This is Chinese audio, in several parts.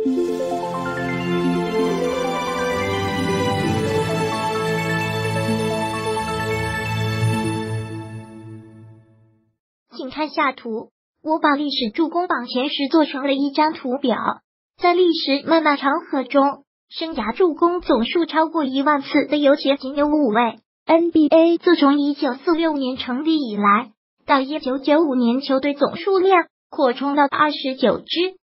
请看下图，我把历史助攻榜前10做成了一张图表。在历史漫漫长河中，生涯助攻总数超过1万次的有且仅有5位。NBA 自从1946年成立以来，到1995年球队总数量扩充到29支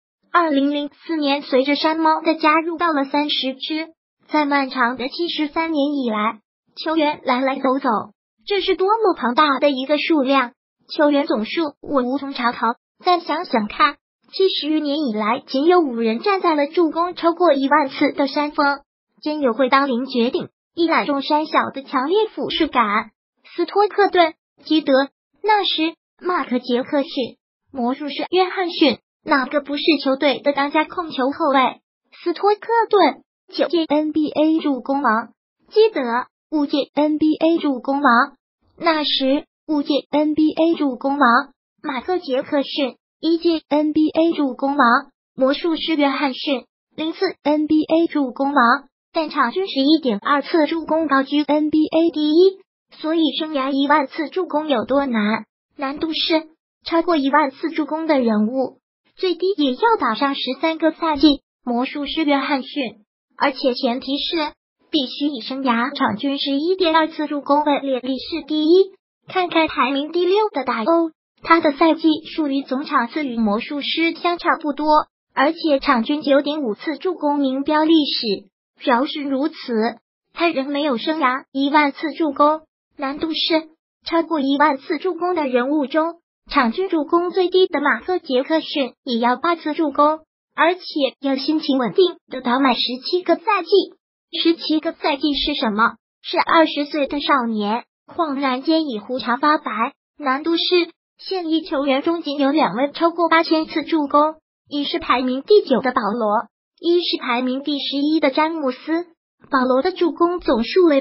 ，2004年随着山猫的加入到了30支。在漫长的73年以来，球员来来走走，这是多么庞大的一个数量！球员总数我无从查考，再想想看，70余年以来，仅有5人站在了助攻超过1万次的山峰，真有会当凌绝顶、一览众山小的强烈俯视感。斯托克顿、基德、纳什、马克杰克逊、魔术师约翰逊，哪个不是球队的当家控球后卫？斯托克顿9届 NBA 助攻王，基德5届 NBA 助攻王，纳什5届 NBA 助攻王，马克杰克逊1届 NBA 助攻王，魔术师约翰逊0次 NBA 助攻王，但场均11.2次助攻高居 NBA 第一。所以生涯1万次助攻有多难？难度是超过1万次助攻的人物，最低也要打上13个赛季。魔术师约翰逊，而且前提是必须以生涯场均11.2次助攻位列历史第一。看看排名第6的大欧，他的赛季数与总场次与魔术师相差不多，而且场均9.5次助攻名标历史。饶是如此，他仍没有生涯1万次助攻。难度是超过1万次助攻的人物中，场均助攻最低的马克杰克逊也要8次助攻，而且要心情稳定的打满17个赛季。17个赛季是什么？是20岁的少年恍然间已胡茬发白。难度是现役球员中仅有2位超过8000次助攻，一是排名第9的保罗，一是排名第11的詹姆斯。保罗的助攻总数为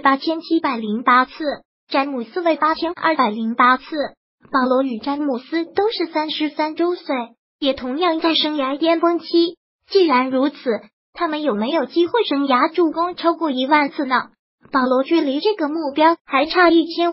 8708次，詹姆斯为8208次。保罗与詹姆斯都是33周岁，也同样在生涯巅峰期。既然如此，他们有没有机会生涯助攻超过1万次呢？保罗距离这个目标还差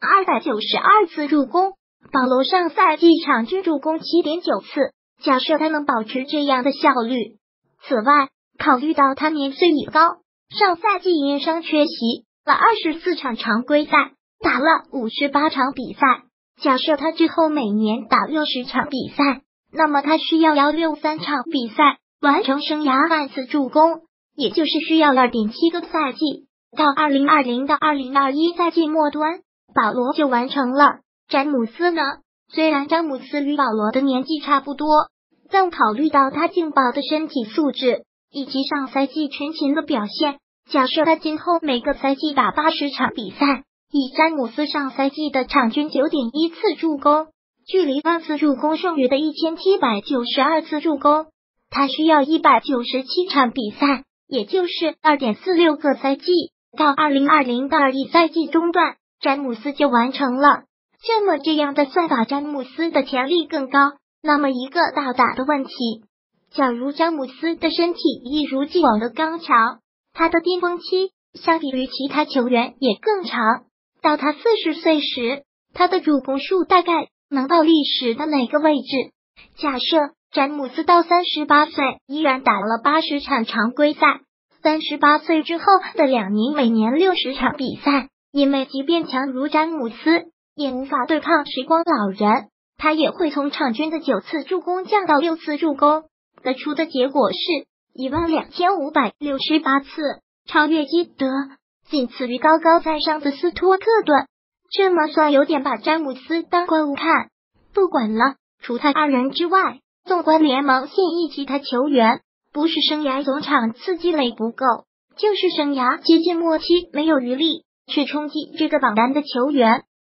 1292次助攻。保罗上赛季场均助攻7.9次，假设他能保持这样的效率。此外，考虑到他年岁已高，上赛季因伤缺席了24场常规赛，打了58场比赛。假设他之后每年打60场比赛，那么他需要163场比赛完成生涯万次助攻，也就是需要2.7个赛季。到2020到2021赛季末端，保罗就完成了。詹姆斯呢？虽然詹姆斯与保罗的年纪差不多，但考虑到他劲爆的身体素质以及上赛季全勤的表现，假设他今后每个赛季打80场比赛，以詹姆斯上赛季的场均9.1次助攻，距离万次助攻剩余的1792次助攻，他需要197场比赛，也就是2.46个赛季。到2020到21赛季中段，詹姆斯就完成了。这样的算法，詹姆斯的潜力更高。那么一个大的问题，假如詹姆斯的身体一如既往的刚强，他的巅峰期相比于其他球员也更长。到他40岁时，他的助攻数大概能到历史的哪个位置？假设詹姆斯到38岁依然打了80场常规赛，38岁之后的2年每年60场比赛，因为即便强如詹姆斯，也无法对抗时光老人，他也会从场均的9次助攻降到6次助攻，得出的结果是12568次，超越基德，仅次于高高在上的斯托克顿。这么算有点把詹姆斯当怪物看。不管了，除他2人之外，纵观联盟现役其他球员，不是生涯总场次积累不够，就是生涯接近末期没有余力去冲击这个榜单的球员，